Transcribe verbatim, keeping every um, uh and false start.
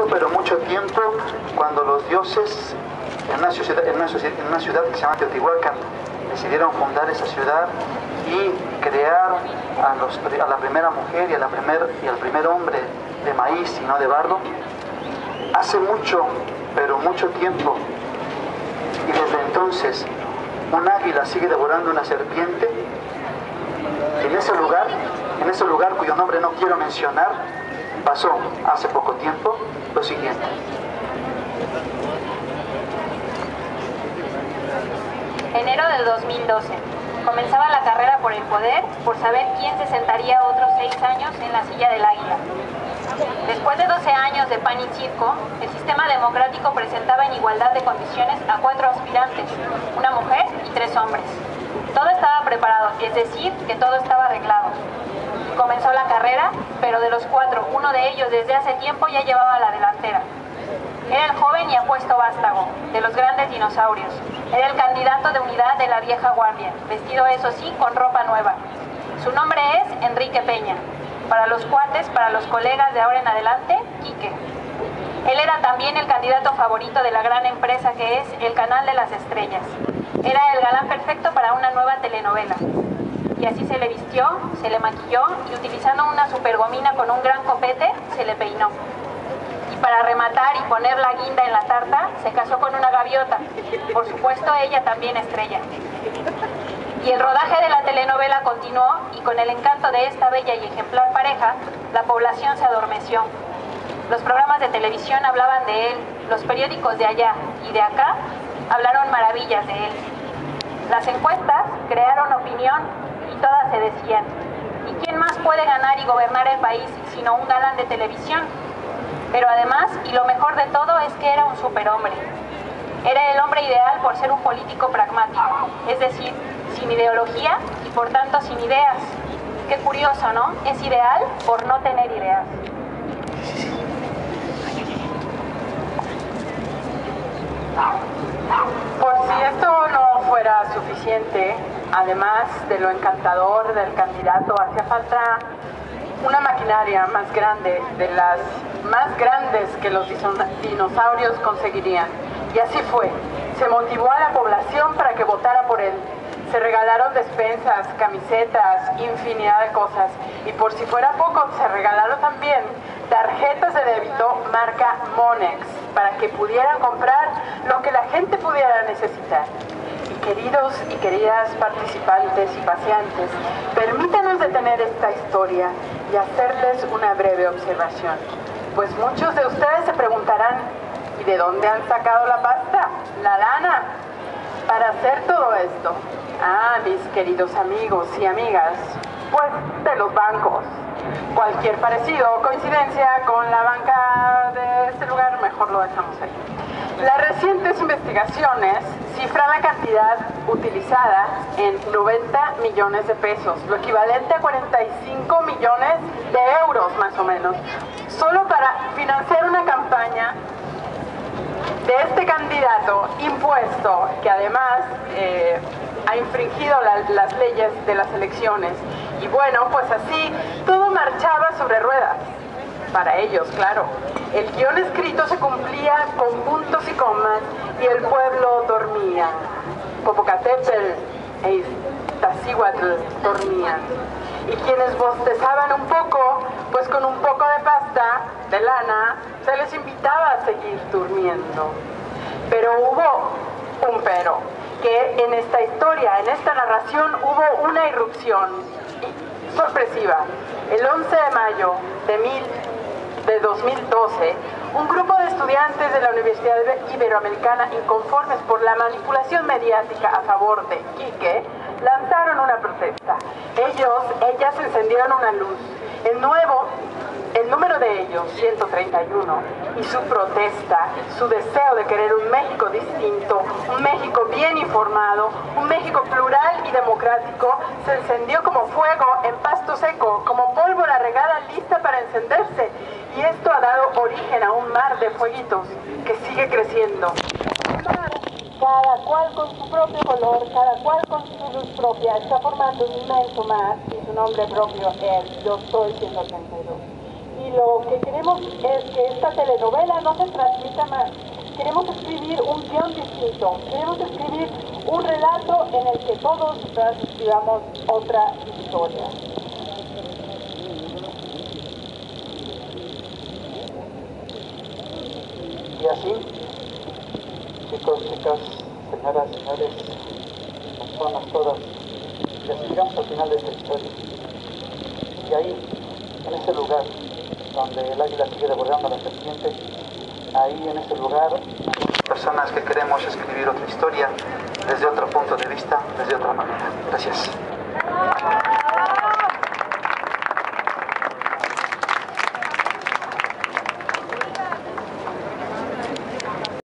pero mucho tiempo cuando los dioses en una ciudad, en una ciudad, en una ciudad que se llama Teotihuacán decidieron fundar esa ciudad y crear a, los, a la primera mujer y, a la primer, y al primer hombre de maíz y no de barro. Hace mucho, pero mucho tiempo, y desde entonces un águila sigue devorando una serpiente. En ese lugar, en ese lugar cuyo nombre no quiero mencionar, pasó hace poco tiempo lo siguiente. Enero del dos mil doce. Comenzaba la carrera por el poder, por saber quién se sentaría otros seis años en la silla del águila. Después de doce años de pan y circo, el sistema democrático presentaba en igualdad de condiciones a cuatro aspirantes, una mujer y tres hombres. Todo estaba preparado, es decir, que todo estaba arreglado. Comenzó la carrera, pero de los cuatro, uno de ellos desde hace tiempo ya llevaba la delantera. Era el joven y apuesto vástago, de los grandes dinosaurios. Era el candidato de unidad de la vieja guardia, vestido eso sí con ropa nueva. Su nombre es Enrique Peña. Para los cuates, para los colegas de ahora en adelante, Quique. Él era también el candidato favorito de la gran empresa que es el Canal de las Estrellas. Era el galán perfecto para una nueva telenovela. Y así se le vistió, se le maquilló y utilizando una supergomina con un gran copete, se le peinó. Y para rematar y poner la guinda en la tarta, se casó con una gaviota. Por supuesto, ella también estrella. Y el rodaje de la telenovela continuó y con el encanto de esta bella y ejemplar pareja, la población se adormeció. Los programas de televisión hablaban de él, los periódicos de allá y de acá hablaron maravillas de él. Las encuestas crearon opinión y todas se decían, ¿y quién más puede ganar y gobernar el país sino un galán de televisión? Pero además, y lo mejor de todo, es que era un superhombre. Era el hombre ideal por ser un político pragmático, es decir, sin ideología y por tanto sin ideas. Qué curioso, ¿no? Es ideal por no tener ideas. Por si esto no fuera suficiente, además de lo encantador del candidato, hacía falta una maquinaria más grande, de las más grandes que los dinosaurios conseguirían. Y así fue. Se motivó a la población para que votara por él. Se regalaron despensas, camisetas, infinidad de cosas. Y por si fuera poco, se regalaron también tarjetas de débito marca Monex para que pudieran comprar lo que la gente pudiera necesitar. Y queridos y queridas participantes y paseantes, permítanos detener esta historia y hacerles una breve observación. Pues muchos de ustedes se preguntarán, ¿y de dónde han sacado la pasta, la lana, para hacer todo esto? Ah, mis queridos amigos y amigas, pues de los bancos. Cualquier parecido o coincidencia con la banca de este lugar, mejor lo dejamos ahí. Las recientes investigaciones cifran la cantidad utilizada en noventa millones de pesos, lo equivalente a cuarenta y cinco millones de euros más o menos, solo para financiar una campaña de este candidato impuesto, que además eh, ha infringido la, las leyes de las elecciones. Y bueno, pues así todo marchaba sobre ruedas. Para ellos, claro. El guión escrito se cumplía con puntos y comas y el pueblo dormía. Popocatépetl e Iztaccíhuatl dormían. Y quienes bostezaban un poco, pues con un poco de pasta, de lana, se les invitaba a seguir durmiendo. Pero hubo un pero, que en esta historia, en esta narración, hubo una irrupción sorpresiva. El once de mayo de, mil, de dos mil doce, un grupo de estudiantes de la Universidad Iberoamericana, inconformes por la manipulación mediática a favor de Quique, lanzaron una protesta. Ellos, ellas encendieron una luz. El nuevo, el número de ellos, ciento treinta y uno, y su protesta, su deseo de querer un México distinto, un México bien informado, un México plural y democrático, se encendió como fuego en pasto seco, como pólvora regada lista para encenderse. Y esto ha dado origen a un mar de fueguitos que sigue creciendo. Cada cual con su propio color, cada cual con su luz propia, está formando un inmenso mar y su nombre propio es Yo Soy ciento treinta y dos. Y y lo que queremos es que esta telenovela no se transmita más. Queremos escribir un guión distinto, queremos escribir un relato en el que todos vivamos otra historia. Y así, chicos, chicas, señoras, señores, personas todas, y así llegamos al final de esta historia. Y ahí, en ese lugar donde el águila sigue devorando a la serpiente, ahí en ese lugar, personas que queremos escribir otra historia desde otro punto de vista, desde otra manera. Gracias.